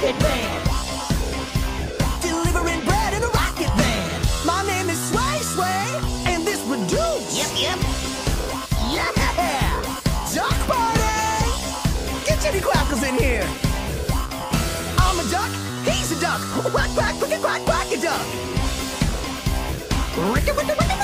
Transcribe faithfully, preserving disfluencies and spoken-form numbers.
rocket van. Delivering bread in a rocket van. My name is Sway Sway, and this produce. Yep, yep. Yeah! Duck party! Get Jimmy Quackles in here. I'm a duck, he's a duck. Quack, quack, quack, quack, quack, a duck. Ricky, ricky, ricky.